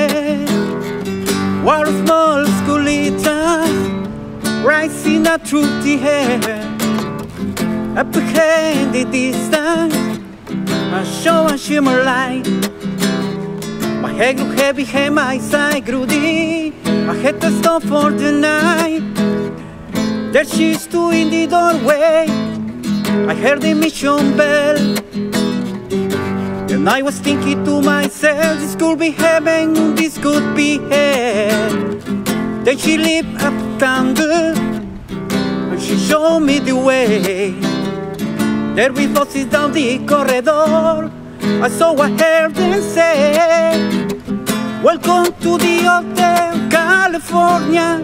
head. War small schoolitas rising up through the air. Up ahead in the distance, I show a shimmer light. My head grew heavy, and my side grew deep. I had to stop for the night. There she stood in the doorway. I heard the mission bell, and I was thinking to myself, this could be heaven, this could be hell. Then she lit up a candle, and she showed me the way. There we voices down the corridor, I saw I heard them say, welcome to the Hotel California.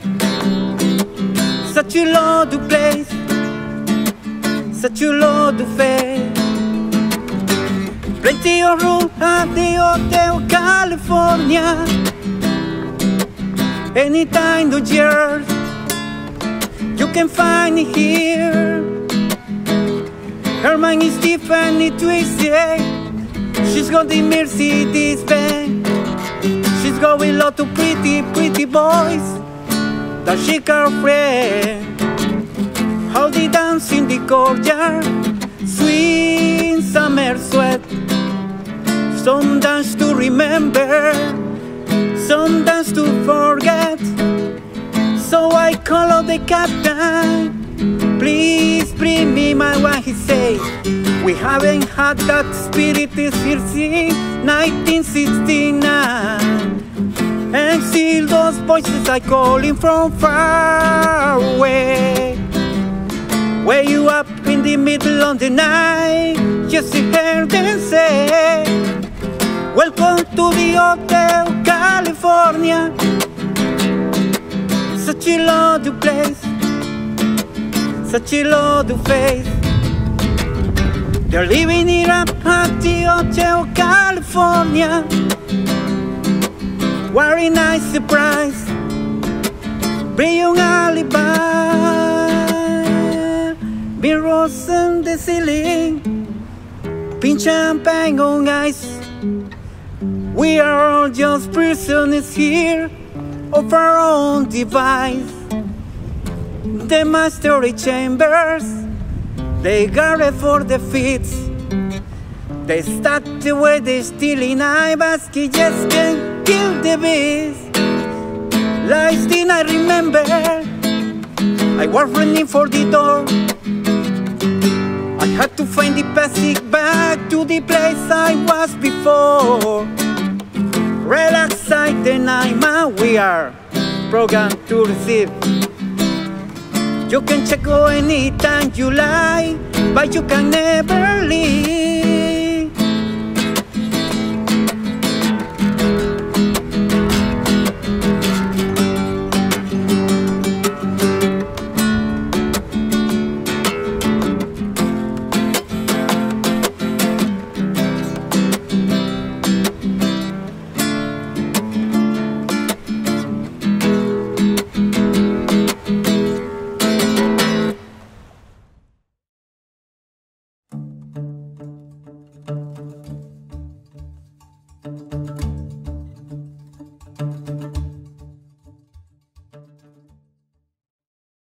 Such a lovely place, such a lovely face. Plenty of room at the Hotel California. Any time of year you can find it here. Her mind is Tiffany twisted. She's got the Mercedes Benz. She's got a lot of pretty, pretty boys that she girlfriend. How they dance in the courtyard, sweet summer sweat. Some dance to remember, some dance to forget. So I call out the captain, please bring me my wine, he said. We haven't had that spirit here since 1969. And still those voices are calling from far away. Way you up in the middle of the night, just to hear them say, welcome to the Hotel California. Such a lovely place, such a lovely face. They're living it up at the Hotel California. Very nice surprise, brilliant alibi. Mirrors on the ceiling, pink champagne on ice. We are all just prisoners here of our own device. The mastery chambers, they guarded for the fits. They start the way they stealing I basket, just can't kill the beast. Last thing I remember, I was running for the door. I had to find the passage back to the place I was before. Relax side the night, man, we are programmed to receive. You can check out anytime you like, but you can never leave.